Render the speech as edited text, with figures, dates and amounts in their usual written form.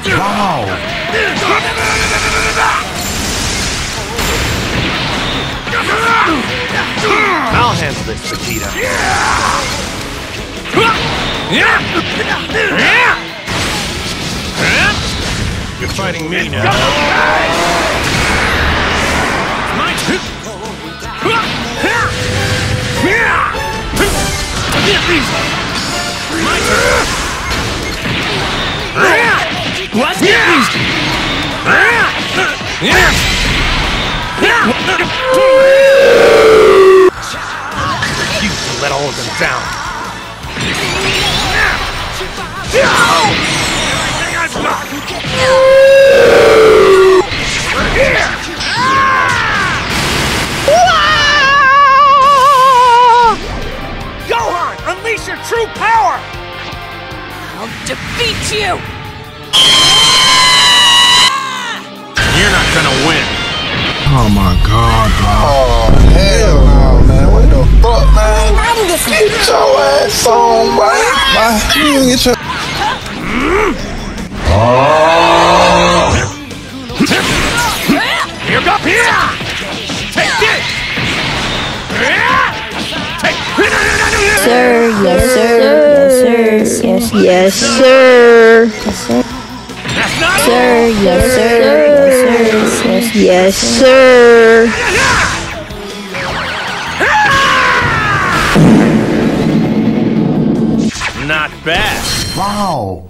Wow! I'll handle this, Vegeta. You're fighting me now. My turn. My turn. Let's get these. Refuse to let all of them down. Everything I've got. Gohan, unleash your true power! I'll defeat you! You're not gonna win. Oh my god, bro. Oh, hell no, man. What the fuck, man? Get your ass on, man. You get your... Here go! Here! Take this! Take... Sir, yes sir, yes sir, yes sir, That's not sir, yes sir, yes sir, Not bad. Wow!